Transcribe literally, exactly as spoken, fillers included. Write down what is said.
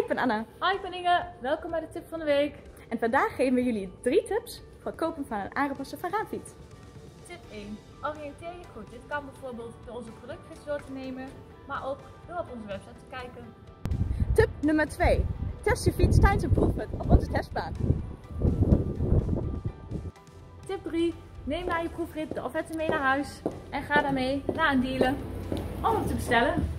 ik ben Anna. Hi, ik ben Inge. Welkom bij de tip van de week. En vandaag geven we jullie drie tips voor het kopen van een aangepaste varaanfiets. Tip één. Oriënteer je goed. Dit kan bijvoorbeeld door onze productgids door te nemen, maar ook door op onze website te kijken. Tip nummer twee. Test je fiets tijdens een proefrit op onze testbaan. Tip drie. Neem na je proefrit de offerte mee naar huis en ga daarmee naar een dealer om hem te bestellen.